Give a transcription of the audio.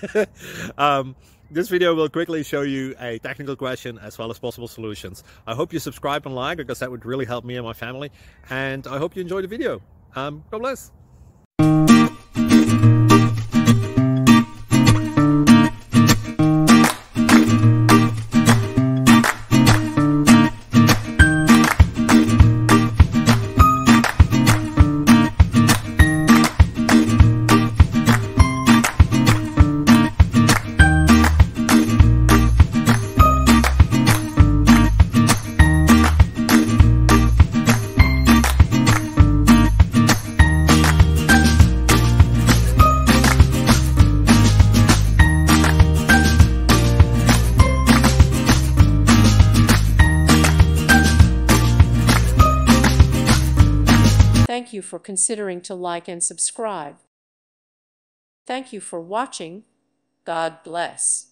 This video will quickly show you a technical question as well as possible solutions. I hope you subscribe and like, because that would really help me and my family. And I hope you enjoy the video. God bless. Thank you for considering to like and subscribe. Thank you for watching. God bless.